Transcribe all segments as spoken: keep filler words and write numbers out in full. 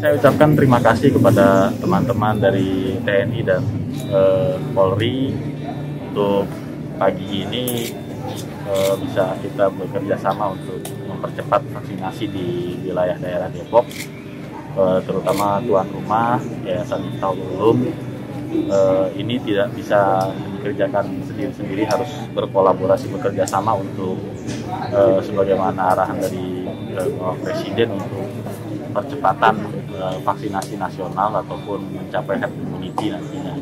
Saya ucapkan terima kasih kepada teman-teman dari T N I dan eh, Polri untuk pagi ini eh, bisa kita bekerja sama untuk mempercepat vaksinasi di wilayah daerah Depok, eh, terutama tuan rumah Yayasan Miftahul Ulum. Eh, ini tidak bisa dikerjakan sendiri-sendiri, harus berkolaborasi bekerja sama untuk eh, sebagaimana arahan dari eh, Bapak Presiden untuk percepatan eh, vaksinasi nasional ataupun mencapai herd immunity nantinya.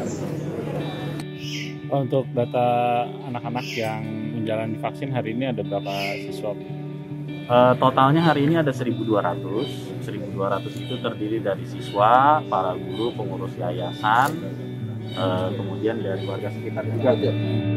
Untuk data anak-anak yang menjalani vaksin hari ini ada berapa siswa? Uh, totalnya hari ini ada seribu dua ratus. seribu dua ratus itu terdiri dari siswa, para guru, pengurus yayasan, uh, kemudian dari warga sekitar juga.